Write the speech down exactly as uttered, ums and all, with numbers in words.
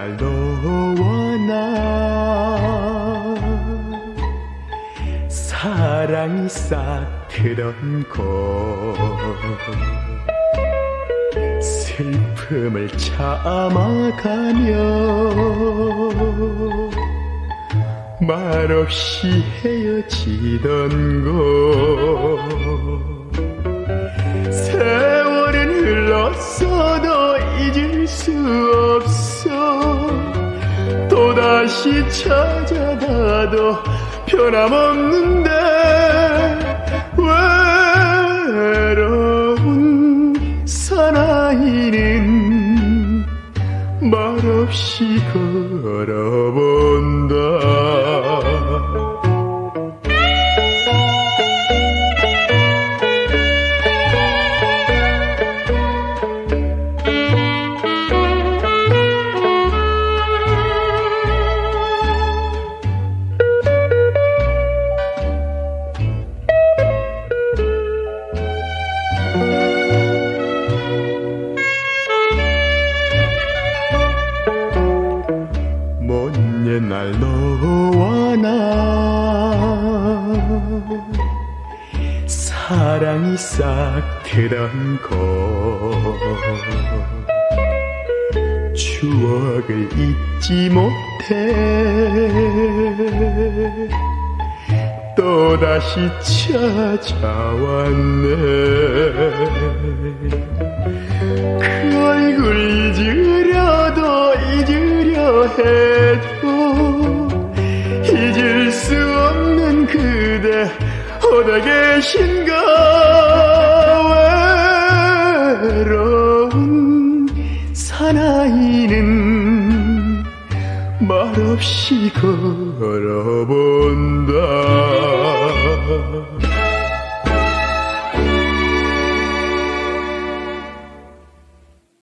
날 너와 나 사랑이 싹트던 곳 슬픔을 참아가며 말없이 헤어지던 곳 세월은 흘렀어도 잊을 수 없어 또다시 찾아봐도 변함없는데 외로운 사나이는 말없이 걸어본다. 날 너와 나 사랑이 싹트던 곳 추억을 잊지 못해 또다시 찾아왔네. 그 얼굴 잊으려도 잊으려 해도 잊을 수 없는 그대 어디 계신가. 외로운 사나이는 말없이 걸어본다.